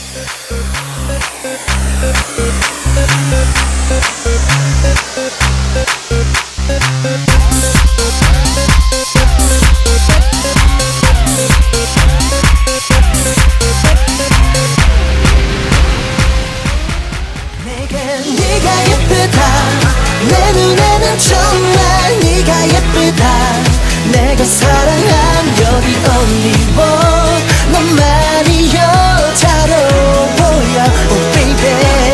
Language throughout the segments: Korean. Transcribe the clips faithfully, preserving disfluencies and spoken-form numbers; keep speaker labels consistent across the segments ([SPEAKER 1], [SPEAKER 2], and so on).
[SPEAKER 1] 내가 사랑한 you're the only one 너만이 여자로 보여 oh baby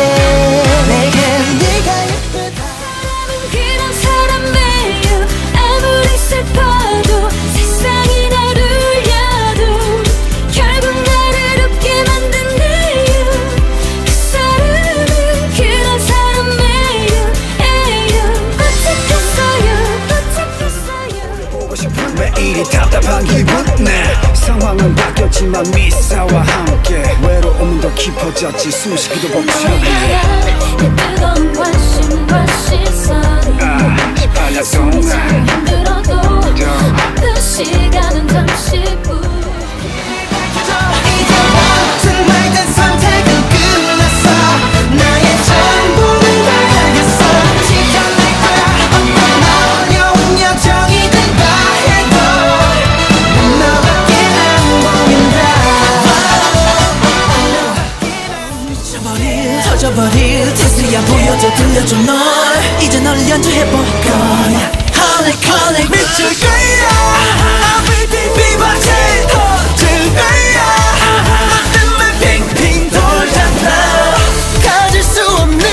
[SPEAKER 1] 내겐 네가 예쁘다 사람은 그런 사람이에요 아무리 슬퍼도 세상이 날 울려도 결국 나를 웃게 만드네요 그 사람은 그런 사람이에요 에요 어떡했어요 어떡했어요 보고 싶은
[SPEAKER 2] 매일이 답답한 기분 내 상황은 바뀌었지만 미사와 함께 외로움은 더 깊어졌지 숨쉬기도 벅차게
[SPEAKER 1] 내 뜨거운 관심과 시선이
[SPEAKER 2] 아 시팔려 동안
[SPEAKER 1] 지금 힘들어도 어떤 시간은 잠시뿐 이제 모든 말든 선택은 끝났어 나의 전부는 알겠어 지켜낼 거야 어떤 어려운 여정이 된다 해도 너밖에 안 보인다 미쳐버릴 터져버릴 테스야 보여줘 들려줘 널 이제 널 연주해볼 거야 Calling calling 미칠 거야 I'll be be be my 터질 거야 맘만 핑핑 돌잖아 가질 수 없는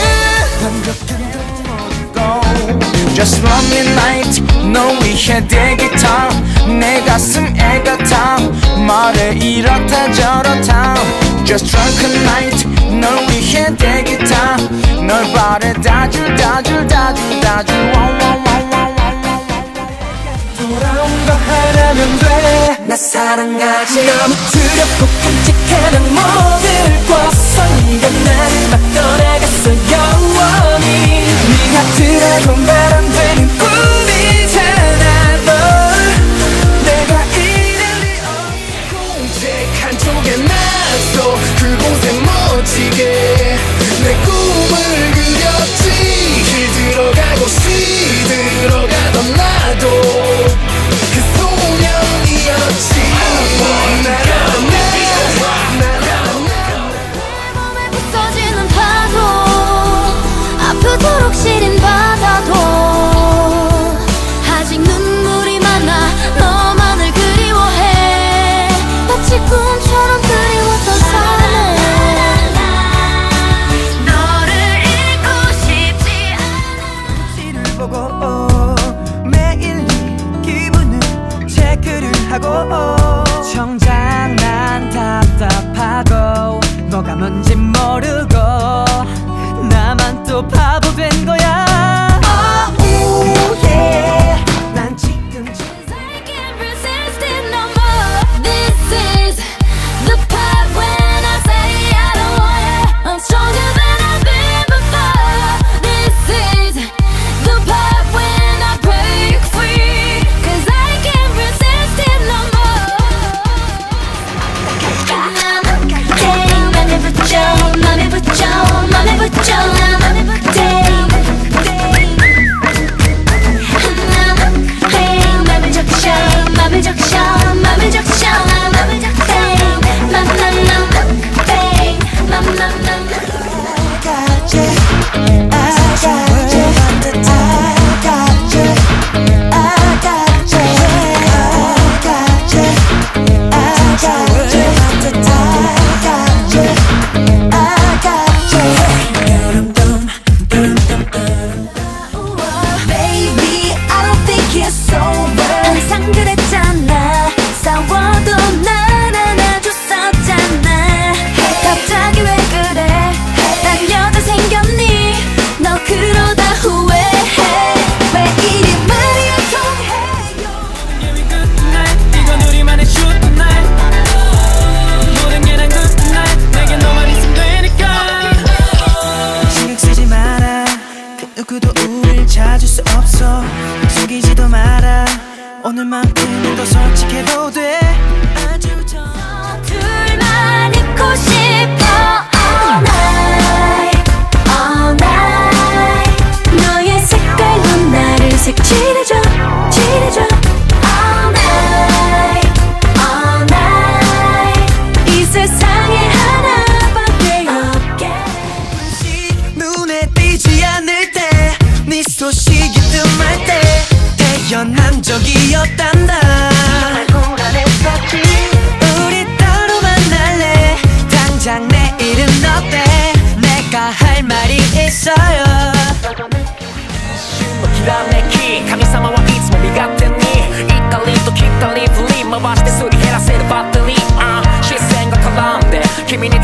[SPEAKER 3] Just one midnight 너 위해 대기타 내 가슴 애같아 말해 이렇다 저렇다 Just drunk night 널 위해 대기타 널 바래 다줄 다줄 다줄 다줄
[SPEAKER 1] 돌아온 거 하나면 돼 나 사랑하지 너무 두렵고 끔찍해 난 모들과 설레 나를 막 떠나갔어 영원히 네 하트라고 말 안 되는 꿈이잖아 널 내가 이럴 리 없고 공책한 쪽에 놨어 그곳에 멋지게 내 꿈을 그렸지 길 들어가고 시들어가던 나도 그 소년이었지 나를 내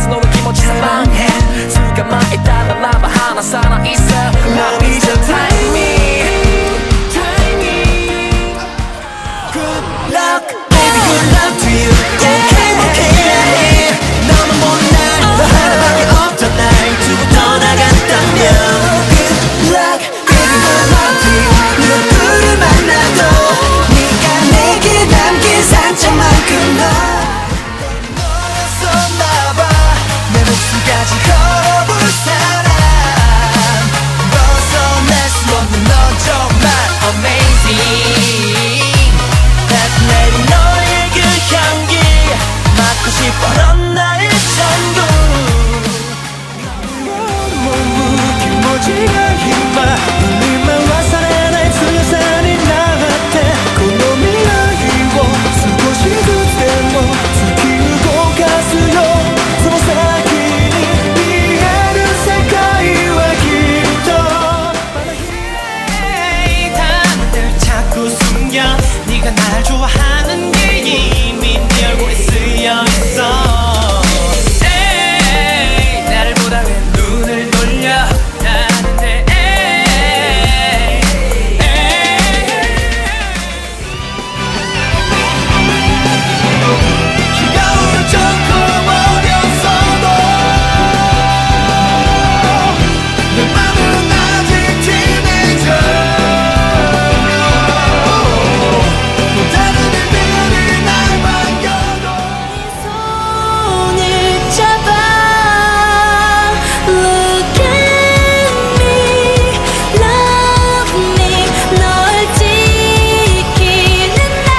[SPEAKER 3] 너의 기모치 사랑해 술값만 있다면 라바 하나 살아있어 Now is the timing
[SPEAKER 1] Good luck baby good luck to you Okay okay 너는 못난 너 하나밖에 없던 날 두고 떠나갔다면 Good luck baby good luck to you 누구를 만나도 네가 내게 남긴 상처만큼 너 너였었나봐 내 목숨까지 걸어볼 사람 벗어날 수 없는 너 정말
[SPEAKER 3] Amazing
[SPEAKER 1] That lady 너의 그 향기 맡고 싶어 넌 나의 전부 무기모지가 힘마 울림만 와서는 날 수산이 나왔대 고놈이 아이워 수고시 그대 뭐 숨기고 가수요 소사기니 이해는 색깔이와 길도
[SPEAKER 3] 다들 자꾸 숨겨 네가 날 좋아하는 게 이미 네 얼굴에 쓰여있어 에이 나를 보다 왜 눈을 돌려 나는데 에이
[SPEAKER 1] 비가 올 정도 어렸어도 내 맘은 아직 티네이저 또 다른 일들이 날 반겨도 손을 잡아 Look at me Love me 널 지키는 날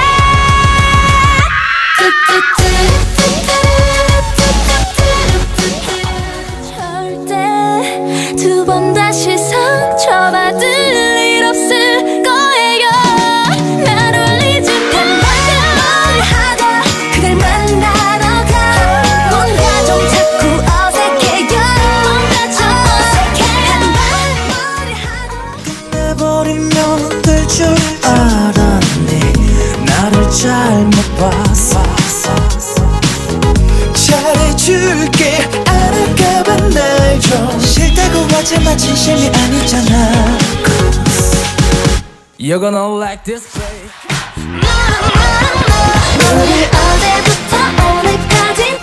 [SPEAKER 1] 절대 두 번 다시 상처받을 일 없을 거예요 날 울리지 말고 하다 그댈 만나러 가 뭔가 좀 자꾸 어색해요 뭔가 좀 어색해 끝내버리면 될 줄 알았네 나를 잘못 봤어 잘해줄게 알아가봐 날 좀 싫다고 하지만 진심이 아니잖아
[SPEAKER 3] You're gonna like this babe
[SPEAKER 1] 우리 어제부터 오늘까지